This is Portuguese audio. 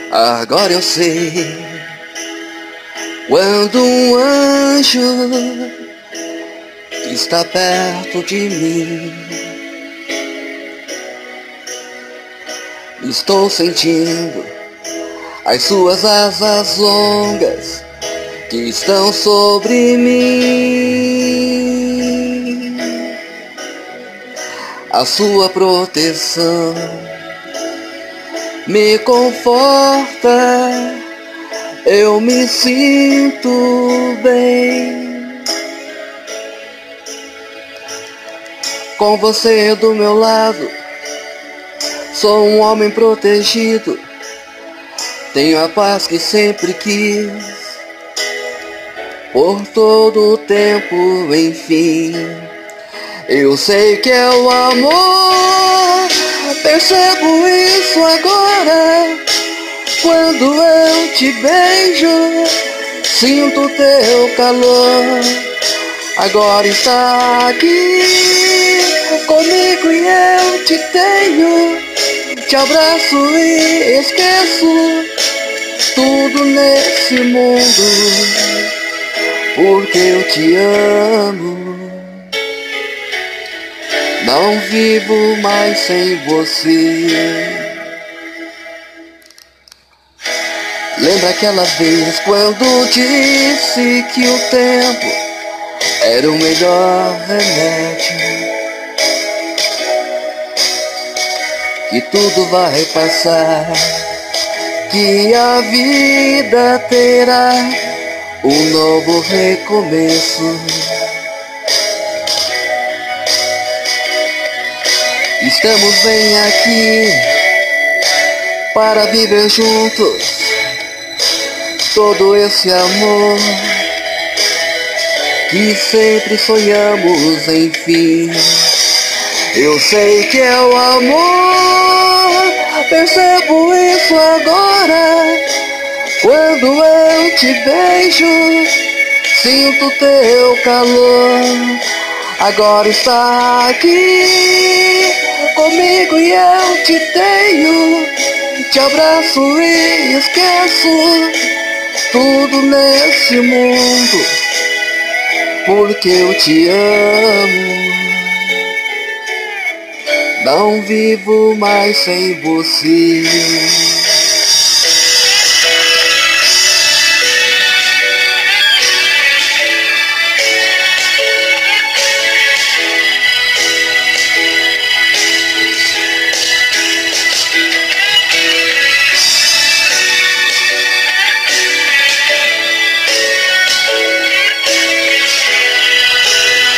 Agora eu sei, quando um anjo está perto de mim, estou sentindo as suas asas longas que estão sobre mim, a sua proteção me conforta, eu me sinto bem. Com você do meu lado, sou um homem protegido, tenho a paz que sempre quis, por todo o tempo, enfim. Eu sei que é o amor, percebo isso agora. Quando eu te beijo, sinto teu calor. Agora está aqui comigo e eu te tenho. Te abraço e esqueço tudo nesse mundo, porque eu te amo. Não vivo mais sem você. Lembra aquela vez quando disse que o tempo era o melhor remédio, que tudo vai passar, que a vida terá um novo recomeço. Estamos bem aqui para viver juntos todo esse amor que sempre sonhamos, enfim. Eu sei que é o amor, percebo isso agora. Quando eu te beijo, sinto teu calor. Agora está aqui comigo e eu te tenho. Te abraço e esqueço tudo nesse mundo, porque eu te amo. Não vivo mais sem você.